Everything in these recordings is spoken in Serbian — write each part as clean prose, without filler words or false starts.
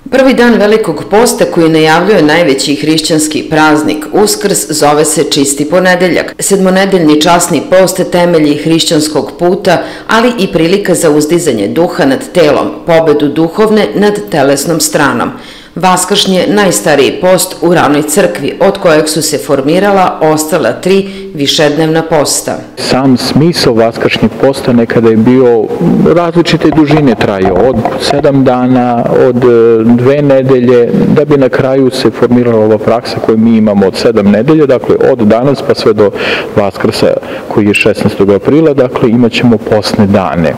Prvi dan Velikog posta koji najavljuje najveći hrišćanski praznik, Uskrs, zove se Čisti ponedeljak. Sedmonedeljni časni post temelji hrišćanskog puta, ali i prilika za uzdizanje duha nad telom, pobedu duhovne nad telesnom stranom. Vaskršnji je najstariji post u ranoj crkvi, od kojeg su se formirala ostala 3 višednevna posta. Sam smisao vaskršnjeg posta nekada je bio različite dužine trajao, od 7 dana, od 2 nedelje, da bi na kraju se formirala ova praksa koju mi imamo od 7 nedelja, dakle od danas pa sve do Vaskrsa koji je 16. aprila, dakle imat ćemo postne dane.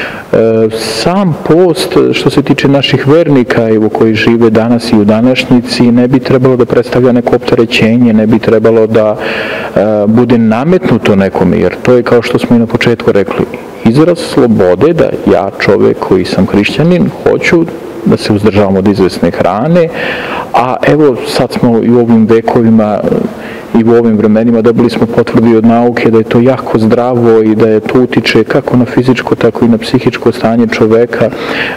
Sam post, što se tiče naših vernika koji žive danas i u današnjici, ne bi trebalo da predstavlja neko opterećenje, ne bi trebalo da bude nametnuto nekome, jer to je, kao što smo i na početku rekli, izraz slobode da ja, čovek koji sam hrišćanin, hoću da se uzdržavam od izvesne hrane, a evo sad smo i u ovim vekovima i u ovim vremenima dobili smo potvrdi od nauke da je to jako zdravo i da je to utiče kako na fizičko, tako i na psihičko stanje čoveka.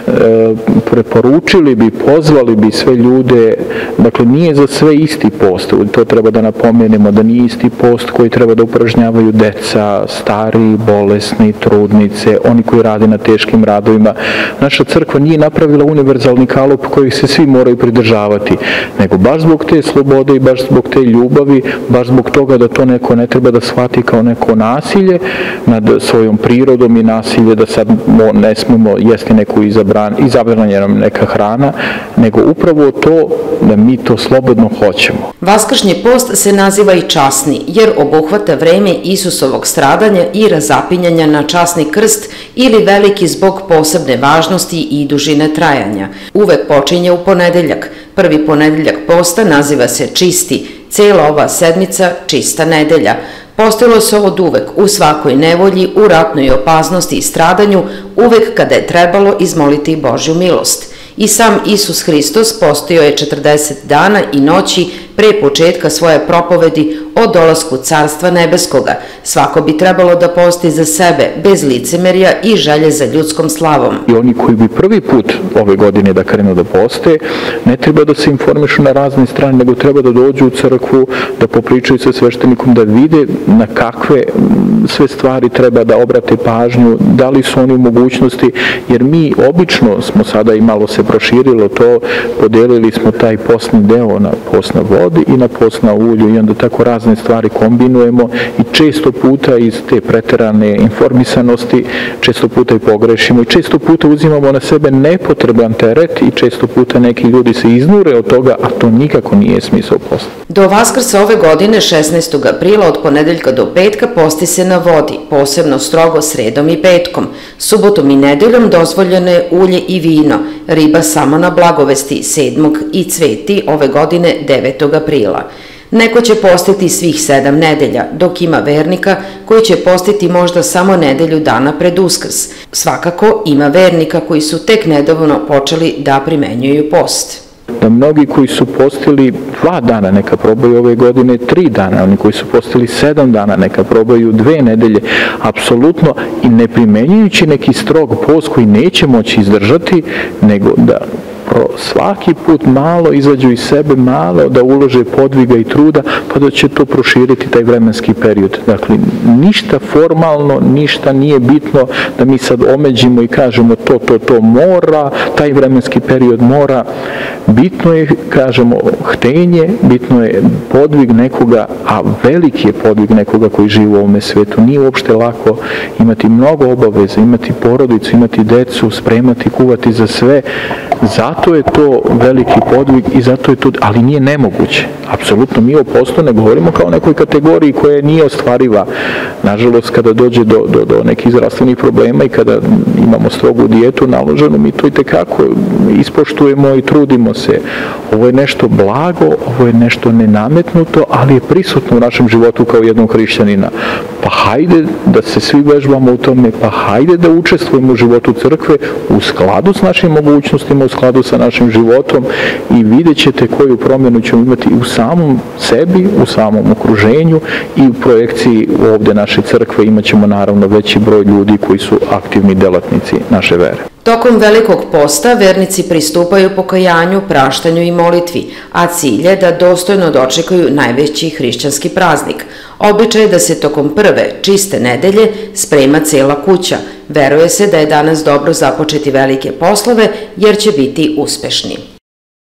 Preporučili bi, pozvali bi sve ljude, dakle nije za sve isti post, to treba da napomenemo, da nije isti post koji treba da upražnjavaju deca, stari, bolesni, trudnice, oni koji rade na teškim radovima. Naša crkva nije napravila univerzalni kalup kojih se svi moraju pridržavati, nego baš zbog te slobode i baš zbog te ljubavi, baš zbog toga da to neko ne treba da shvati kao neko nasilje nad svojom prirodom i nasilje da sad ne smemo jesti neku izabrana neka hrana, nego upravo to da mi to slobodno hoćemo. Vaskršnji post se naziva i časni, jer obuhvata vreme Isusovog stradanja i razapinjanja na časni krst ili veliki zbog posebne važnosti i dužine trajanja. Uvek počinje u ponedeljak. Prvi ponedeljak posta naziva se Čisti, cela ova sedmica Čista nedelja. Postojalo se od uvek, u svakoj nevolji, u ratnoj opasnosti i stradanju, uvek kada je trebalo izmoliti Božju milost. I sam Isus Hristos postojao je 40 dana i noći pre početka svoje propovedi o dolasku Carstva nebeskoga. Svako bi trebalo da posti za sebe, bez licemerja i želje za ljudskom slavom. I oni koji bi prvi put ove godine da krenu da poste, ne treba da se informišu na razne strane, nego treba da dođu u crkvu, da popričaju sa sveštenikom, da vide na kakve sve stvari treba da obrate pažnju, da li su oni u mogućnosti, jer mi obično smo sada i malo se proširilo to, podelili smo taj postni deo na post na vodi i na post na ulju i onda tako razne stvari kombinujemo i često puta iz te preterane informisanosti često puta i pogrešimo i često puta uzimamo na sebe nepotreban teret i često puta neki ljudi se iznure od toga, a to nikako nije smisao posta. Do Vaskrsa ove godine, 16. aprila, od ponedeljka do petka, posti se na vodi, posebno strogo sredom i petkom. Subotom i nedeljom dozvoljeno je ulje i vino, riba samo na Blagovesti 7. i Cveti ove godine 9. aprila. Neko će postiti svih 7 nedelja, dok ima vernika koji će postiti možda samo nedelju dana pred Uskrs. Svakako ima vernika koji su tek nedavno počeli da primenjuju post. Da mnogi koji su postili 2 dana neka probaju ove godine 3 dana, oni koji su postili 7 dana neka probaju 2 nedelje, apsolutno, i ne primenjujući neki strog post koji neće moći izdržati, nego da svaki put malo izađu iz sebe, malo da ulože podviga i truda, pa da će to proširiti taj vremenski period. Dakle, ništa formalno, ništa nije bitno da mi sad omeđimo i kažemo to mora, taj vremenski period mora. Bitno je, kažemo, htenje, bitno je podvig nekoga, a veliki je podvig nekoga koji živi u ovome svetu. Nije uopšte lako imati mnogo obaveza, imati porodicu, imati decu, spremati, kuvati za sve. Zato je to veliki podvig i zato je to, ali nije nemoguće. Apsolutno, mi o postu ne govorimo kao o nekoj kategoriji koja nije ostvariva. Nažalost, kada dođe do nekih zdravstvenih problema i kada imamo strogu dijetu naloženu, mi to i tekako ispoštujemo i trudimo se. Ovo je nešto blago, ovo je nešto nenametnuto, ali je prisutno u našem životu kao jednog hrišćanina. Pa hajde da se svi vežbamo u tome, pa hajde da učestvujemo u životu crkve u skladu s našim mogućnostima, u skladu sa našim životom i vidjet ćete koju promjenu ćemo imati u samom sebi, u samom okruženju i u projekciji ovde naše crkve imat ćemo naravno veći broj ljudi koji su aktivni delatnici naše vere. Tokom Velikog posta vernici pristupaju pokajanju, praštanju i molitvi, a cilj je da dostojno dočekaju najveći hrišćanski praznik. Običaj je da se tokom prve, čiste nedelje, sprema cela kuća. Veruje se da je danas dobro započeti velike poslove jer će biti uspešni.